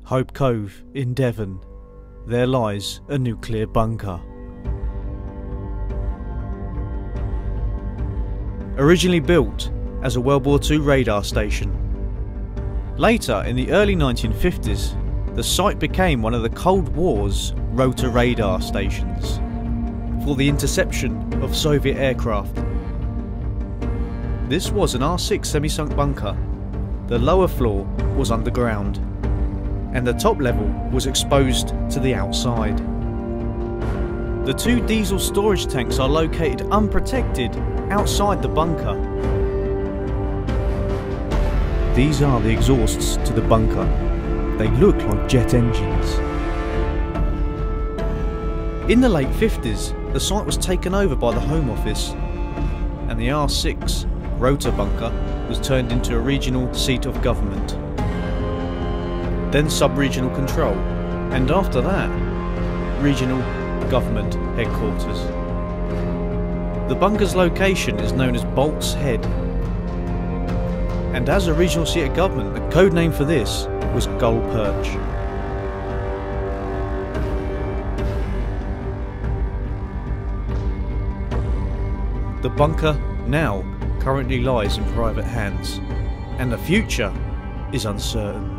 Hope Cove in Devon, there lies a nuclear bunker. Originally built as a World War II radar station, later in the early 1950s the site became one of the Cold War's rotor radar stations for the interception of Soviet aircraft. This was an R6 semi-sunk bunker. The lower floor was underground and the top level was exposed to the outside. The two diesel storage tanks are located unprotected outside the bunker. These are the exhausts to the bunker. They look like jet engines. In the late 50s, the site was taken over by the Home Office and the R6 Rotor bunker was turned into a regional seat of government, then sub-regional control, and after that, regional government headquarters. The bunker's location is known as Bolts Head, and as a regional seat of government, the code name for this was Gull Perch. The bunker now currently lies in private hands, and the future is uncertain.